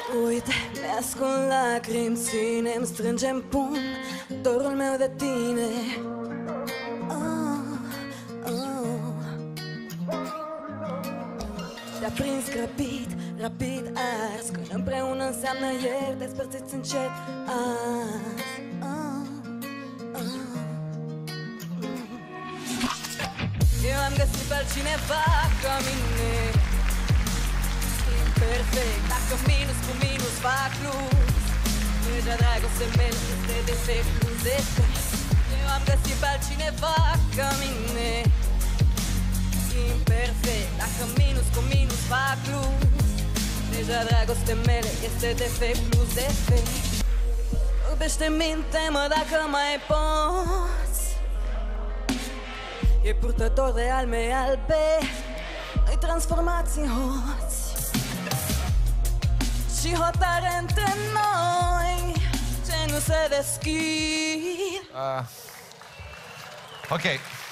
Uite, mi-ascund lacrimi, ține-mi, strângem pumn dorul meu de tine. Te-a prins grăbit, rapid ars, când împreună înseamnă ieri, despărțiți încet azi. Eu am găsit pe altcineva ca mine, imperfect, dacă minus cu minus fac plus. Deja dragostea mea este defect plus defect. Eu am găsit pe altcineva ca mine, imperfect, dacă minus cu minus fac plus. Deja dragostea mea este defect plus defect. Iubește, minte-mă dacă mai poți. E purtător de alme albe, îi transformați în hoți și hotare între noi ce nu se deschid. Ok.